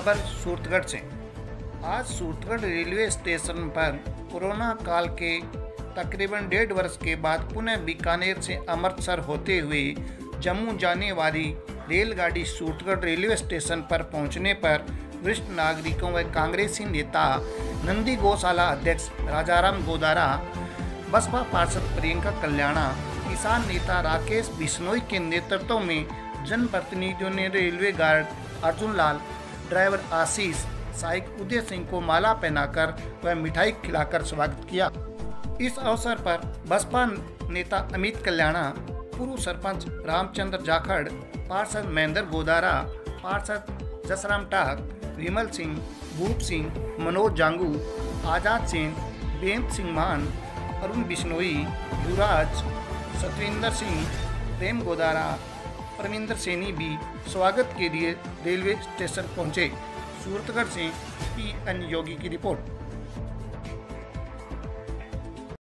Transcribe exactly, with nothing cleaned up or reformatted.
खबर सूरतगढ़ से। आज सूरतगढ़ रेलवे स्टेशन पर कोरोना काल के तकरीबन डेढ़ वर्ष के बाद पुनः बीकानेर से अमृतसर होते हुए जम्मू जाने वाली रेलगाड़ी सूरतगढ़ रेलवे स्टेशन पर पहुंचने पर वरिष्ठ नागरिकों व कांग्रेसी नेता नंदी गौशाला अध्यक्ष राजाराम गोदारा, बसपा पार्षद प्रियंका कल्याणा, किसान नेता राकेश बिश्नोई के नेतृत्व में जनप्रतिनिधियों ने railway guard Arjun Lal, driver Ashish, सहायक उदय सिंह को माला पहनाकर व मिठाई खिलाकर स्वागत किया। इस अवसर पर बसपा नेता अमित कल्याणा, पूर्व सरपंच रामचंद्र जाखड़, पार्षद महेंद्र गोदारा, पार्षद जसराम टाक, विमल सिंह, भूप सिंह, मनोज जांगू, आजाद सेन, बेंत सिंह मान, अरुण बिश्नोई, युवराज, सतविंदर सिंह, प्रेम गोदारा, परमिंदर सैनी भी स्वागत के लिए रेलवे स्टेशन पहुंचे। सूरतगढ़ से पी एन योगी की रिपोर्ट।